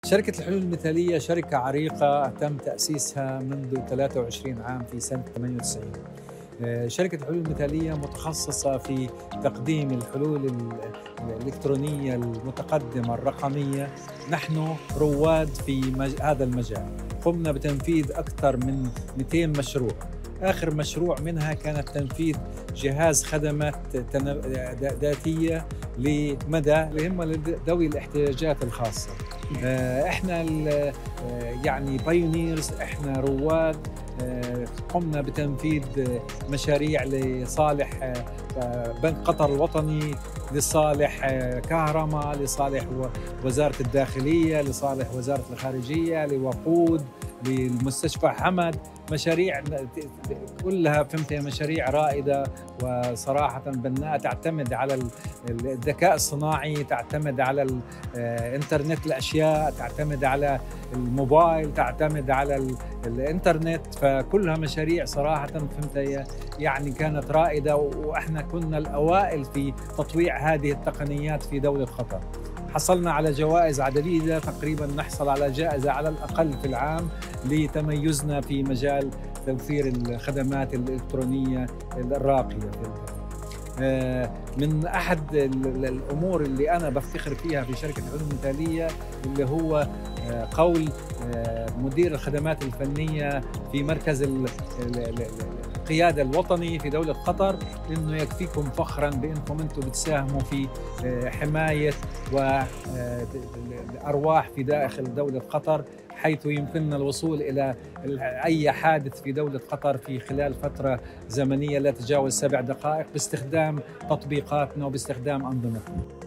شركة الحلول المثالية شركة عريقة تم تأسيسها منذ 23 عام في سنة 98. شركة الحلول المثالية متخصصة في تقديم الحلول الإلكترونية المتقدمة الرقمية. نحن رواد في هذا المجال، قمنا بتنفيذ أكثر من 200 مشروع. آخر مشروع منها كانت تنفيذ جهاز خدمات ذاتية لهم ذوي الاحتياجات الخاصة. احنا يعني بايونيرز، احنا رواد. قمنا بتنفيذ مشاريع لصالح بنك قطر الوطني، لصالح كهرماء، لصالح وزارة الداخلية، لصالح وزارة الخارجية، لوقود، للمستشفى حمد. مشاريع كلها فهمتها مشاريع رائدة وصراحة بناءة، تعتمد على الذكاء الصناعي، تعتمد على الانترنت الأشياء، تعتمد على الموبايل، تعتمد على الانترنت. فكلها مشاريع صراحة فهمتها يعني كانت رائدة، وإحنا كنا الأوائل في تطويع هذه التقنيات في دولة قطر. حصلنا على جوائز عديدة، تقريبا نحصل على جائزة على الأقل في العام لتميزنا في مجال توفير الخدمات الإلكترونية الراقية. من أحد الأمور اللي أنا بفتخر فيها في شركة الحلول المثالية اللي هو قول مدير الخدمات الفنية في مركز القيادة الوطني في دولة قطر، إنه يكفيكم فخرا بأنكم أنتم بتساهموا في حماية وأرواح في داخل دولة قطر، حيث يمكننا الوصول إلى أي حادث في دولة قطر في خلال فترة زمنية لا تتجاوز 7 دقائق باستخدام تطبيقاتنا وباستخدام أنظمتنا.